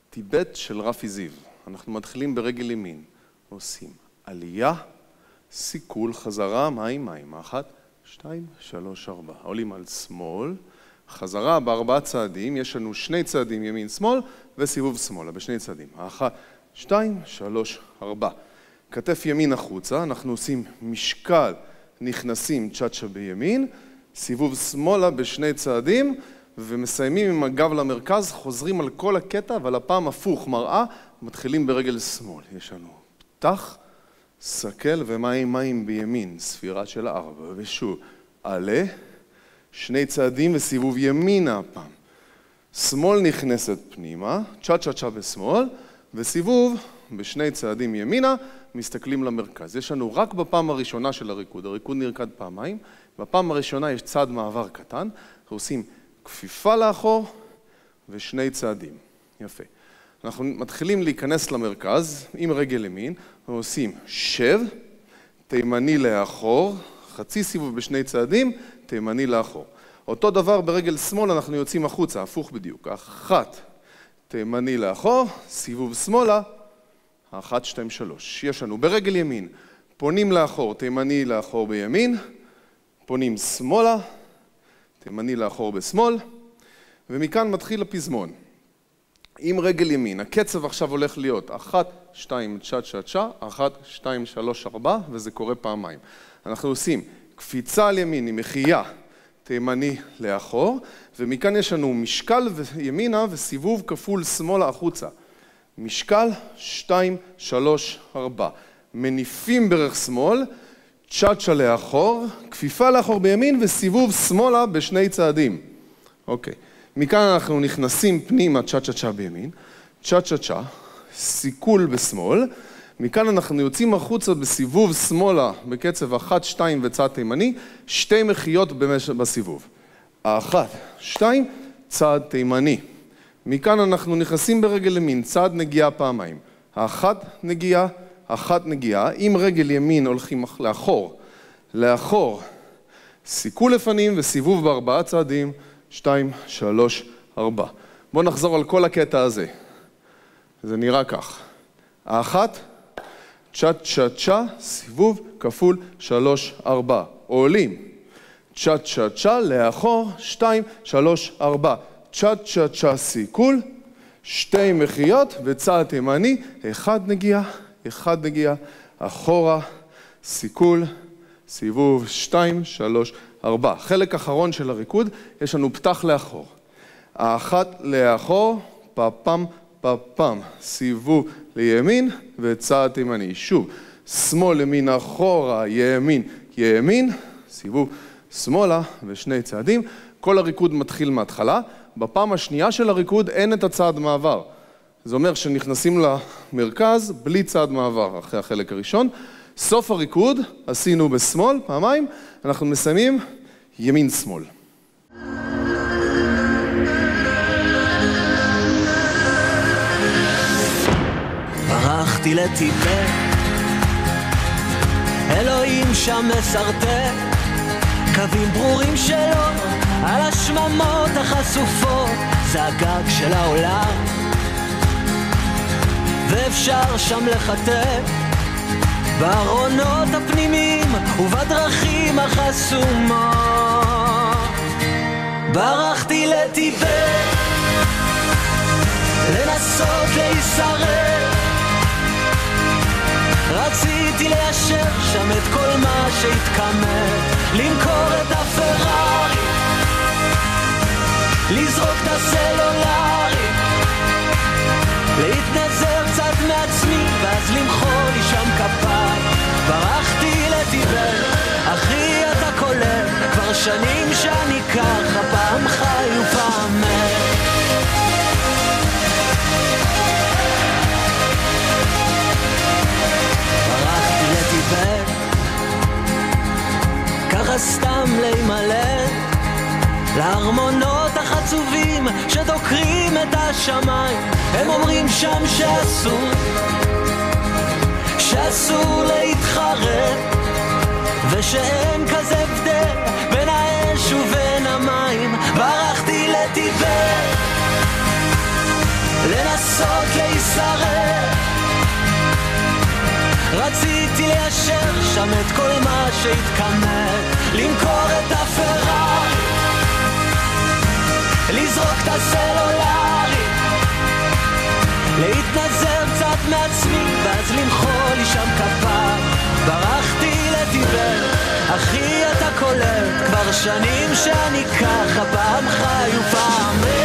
טיבט של רפי זיו. אנחנו מתחילים ברגל ימין. עושים עלייה, סיכול, חזרה, מים. 1, 2, 3, 4. עולים על שמאל. חזרה בארבעה צעדים. יש לנו 2 צעדים ימין-שמאל וסיבוב שמאלה בשני צעדים. 1, 2, 3, 4. כתף ימין החוצה. אנחנו עושים משקל, נכנסים צ'אצ'ה בימין. סיבוב שמאלה בשני צעדים. ומסיימים עם הגב למרכז, חוזרים על כל הקטע, אבל הפעם הפוך, מראה, מתחילים ברגל שמאל. יש לנו פתח, סקל ומים בימין, ספירה של 4, ושוב, עלה, 2 צעדים וסיבוב ימינה הפעם. שמאל נכנסת פנימה, צ'ה בשמאל, וסיבוב בשני צעדים ימינה, מסתכלים למרכז. יש לנו רק בפעם הראשונה של הריקוד נרקד פעמיים, בפעם הראשונה יש צעד מעבר קטן, אנחנו עושים כפיפה לאחור ו2 צעדים. יפה. אנחנו מתחילים להיכנס למרכז עם רגל ימין, אנחנו עושים שב, תימני לאחור, חצי סיבוב בשני צעדים, תימני לאחור. אותו דבר ברגל שמאל אנחנו יוצאים החוצה, הפוך בדיוק. 1, תימני לאחור, סיבוב שמאלה, 1, 2, 3. יש לנו ברגל ימין, פונים לאחור, תימני לאחור בימין, פונים שמאלה, תימני לאחור בשמאל, ומכאן מתחיל הפזמון. עם רגל ימין, הקצב עכשיו הולך להיות 1, 2, צ'ה, 1, 2, 3, 4, וזה קורה פעמיים. אנחנו עושים קפיצה על ימין עם מחייה, תימני לאחור, ומכאן יש לנו משקל ימינה וסיבוב כפול שמאלה החוצה. משקל 2, 3, 4. מניפים ברך שמאל, צ'אצ'ה לאחור, כפיפה לאחור בימין וסיבוב שמאלה בשני צעדים. אוקיי. מכאן אנחנו נכנסים פנימה צ'אצ'ה בימין, צ'אצ'ה, סיכול בשמאל. מכאן אנחנו יוצאים החוצה בסיבוב שמאלה בקצב 1, 2 וצעד תימני, 2 מחיות בסיבוב. 1, 2, צעד תימני. מכאן אנחנו נכנסים ברגל ימין, צעד נגיעה פעמיים. 1 נגיעה, 1 נגיעה, עם רגל ימין הולכים לאחור, סיכול לפנים וסיבוב ב4 צעדים, 2, 3, 4. בואו נחזור על כל הקטע הזה. זה נראה כך. 1, צ'ה, סיבוב כפול 3, 4. עולים. צ'ה, לאחור, 2, 3, 4. צ'ה, סיכול, 2 מחיות וצעד תימני, 1 נגיעה, אחורה, סיכול, סיבוב 2, 3, 4. חלק אחרון של הריקוד, יש לנו פתח לאחור. 1 לאחור, פאפם, סיבוב לימין וצעד תימני. שוב, שמאל ימין אחורה, ימין, סיבוב שמאלה ושני צעדים. כל הריקוד מתחיל מההתחלה. בפעם השנייה של הריקוד אין את הצעד מעבר. זה אומר שנכנסים למרכז בלי צעד מעבר אחרי החלק הראשון. סוף הריקוד עשינו בשמאל פעמיים, אנחנו מסיימים ימין-שמאל. ברחתי לטיבט, אלוהים שם מסרטט, קווים ברורים שלו על השממות החשופות, זה הגג של העולם, ואפשר שם לחטט בארונות הפנימיים ובדרכים החסומות. ברחתי לטיבט, לנסות להישרד, רציתי ליישר שם את כל מה שהתקמר, למכור את הפרארי, לזרוק את הסלולרי, להתנזר קצת מעצמי ואז למחוא לי שם כפיים. ברחתי לטיבט, אחי אתה קולט, כבר שנים שאני ככה, פעם חי ופעם מת. ברחתי לטיבט, ככה סתם להימלט, להרמונות החצובים שדוקרים את השמיים. הם אומרים שם שאסור להתחרט, ושאין כזה הבדל בין האש ובין המים. ברחתי לטיבט, לנסות רציתי ליישר שם את כל מה שהתקמר, למכור את הפרארי, לזרוק את הסלולרי, להתנזר קצת מעצמי ואז למחוא לי שם כפיים. ברחתי לטיבר, אחי אתה קולט, כבר שנים שאני ככה, פעם חי ופעם